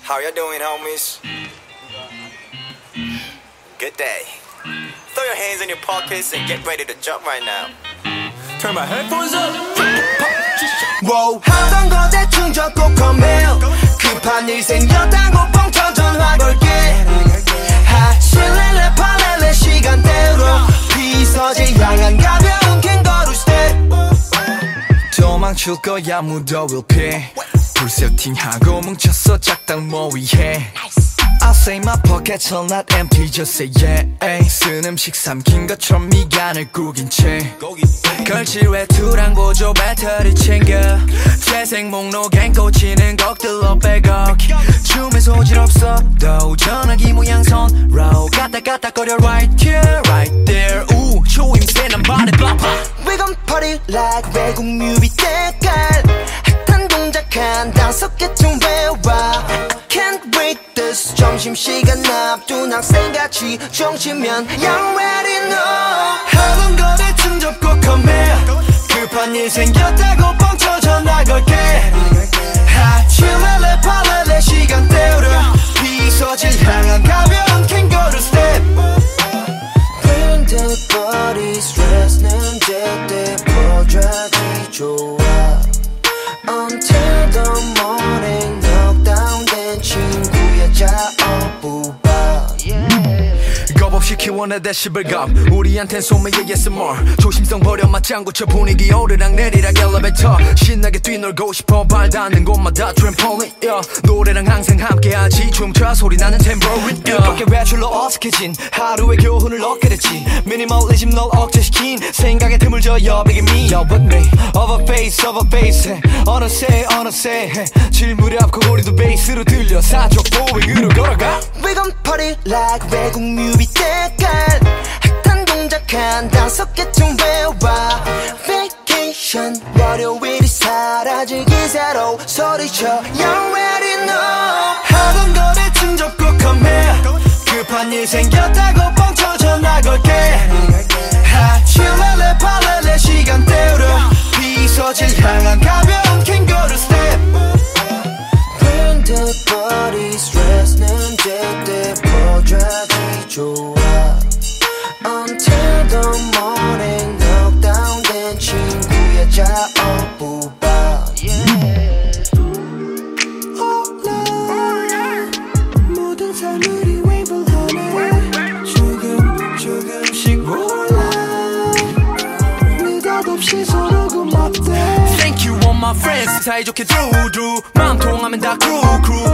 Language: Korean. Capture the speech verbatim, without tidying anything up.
How you doing, homies? Good day. Throw your hands in your pockets and get ready to jump right now. Turn my headphones up. Wow. 하던 거 대충 적고 컴메일 급한 일 생겼다고 뻥쳐 전화 걸게 하실래래 팔래래 시간대로 비서질 향한 가벼운 캥거루 스텝 도망칠 거야 무더위를 피해 불 세팅하고 뭉쳤어 작당 모의해 I say my pockets are not empty just say yeah 쓴 음식 삼킨 것처럼 미간을 구긴 채 걸칠 외투랑 보조 배터리 챙겨 재생 목록엔 꽂히는 것들로 백업 춤에 소질 없어도 전화기 모양 손로 까딱까딱거려 right here right there 우 초임새 난 반에 봐봐 We gon' party like 외국 뮤비 때깔 핫한 동작 한 다섯 개쯤 외워 Can't wait this 점심시간 앞둔 학생같이 정치면 You already know 하던 거 대충 접고 컴해 급한 일 생겼다고 뻥쳐 전화 걸게 하칠래래 팔래래 시간 때우려 비서질 향한 가벼운 캥거루 스텝 Bring the body stress는 제때 퍼져기 좋아 Until the morning knockdown 된 친구야 자어부바 겁없이 키워내 데시벨감 우리한텐 소매의 에스엠알 조심성 버려 맞장구쳐 분위기 오르락 내리락 엘리베이터 신나게 뛰놀고 싶어 발 닿는 곳마다 트램폴린 yeah. 노래랑 항상 함께하지 춤춰 소리나는 탬버린 yeah. 뜻밖의 외출로 어색해진 하루의 교훈을 얻게 됐지 미니멀리즘 널 억제시킨 생각에 틈을 줘 여백의 me Yo with me of a face of a face 어느새 어느새 질 무렵고 우리도 베이스로 들려 사족 보행으로 걸어가 We gon' party like 외국 뮤비 때깔 핫한 동작 한 다섯 개쯤 외워 Vacation 월요일이 사라질 기세로 소리쳐 You already know 하던 거 대충 접고 컴해 급한 일 생겼다고 뻥쳐 전화 걸게 하칠래래 팔래래 시간 때우려 비서질 향한 가벼운 캥거루 스텝 Bring the body stress는 제때 퍼져기 좋아 Until the morning knockdown 된 친구야 자어부바 yeah. 모든 삶들이 웨이블하네 조금 조금씩 올라 느닷없이 서로 고맙대 Thank you all my friends 사이좋게 두루 마음 통하면 다 crew crew